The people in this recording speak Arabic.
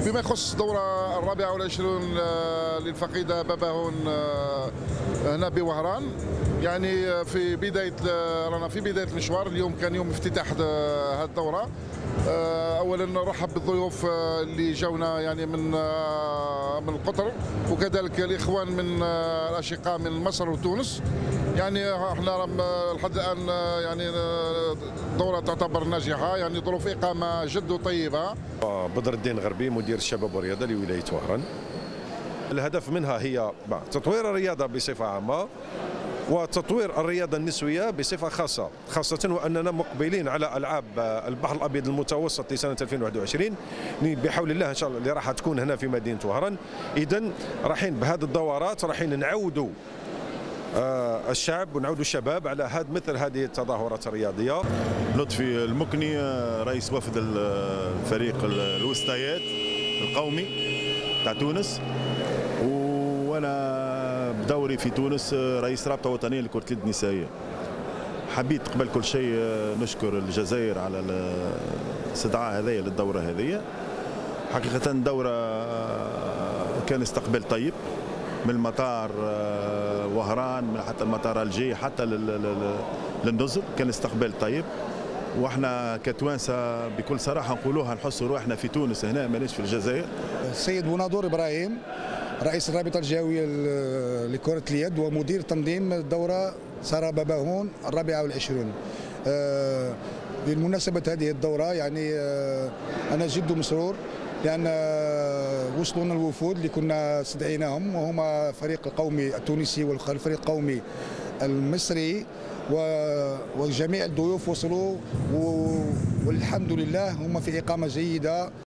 فيما يخص الدورة الرابعة والعشرون للفقيدة باباهون هنا بوهران، يعني في بداية رانا في بداية المشوار. اليوم كان يوم افتتاح هذه الدورة. اولا نرحب بالضيوف اللي جاونا يعني من القطر، وكذلك الاخوان من الاشقاء من مصر وتونس. يعني احنا لحد الان يعني الدوره تعتبر ناجحه، يعني ظروف اقامه جد طيبه. بدر الدين غربي، مدير الشباب والرياضه لولايه وهران. الهدف منها هي تطوير الرياضه بصفه عامه وتطوير الرياضه النسويه بصفه خاصه واننا مقبلين على العاب البحر الابيض المتوسط لسنه 2021 بحول الله ان شاء الله، اللي راح تكون هنا في مدينه وهران. اذا رايحين بهذه الدورات رايحين نعودوا الشعب ونعودوا الشباب على مثل هذه التظاهرات الرياضيه. لطفي المكني، رئيس وفد الفريق الوسطيات القومي تاع تونس، وانا بدوري في تونس رئيس رابطه وطنيه لكره اليد النسائيه. حبيت قبل كل شيء نشكر الجزائر على الاستدعاء هذايا للدوره هذه. حقيقه الدوره كان استقبال طيب من المطار وهران، من حتى المطار الجي حتى للنزل، كان استقبال طيب. واحنا كتوانسه بكل صراحه نقولوها، نحسوا روحنا في تونس هنا مانيش في الجزائر. السيد بونادور ابراهيم، رئيس الرابطه الجهويه لكره اليد ومدير تنظيم الدوره سارة باباهون الرابعه والعشرون. بمناسبه هذه الدوره يعني انا جد مسرور، لان وصلونا الوفود اللي كنا استدعيناهم، وهما الفريق القومي التونسي والفريق القومي المصري، وجميع الضيوف وصلوا والحمد لله هم في اقامه جيده.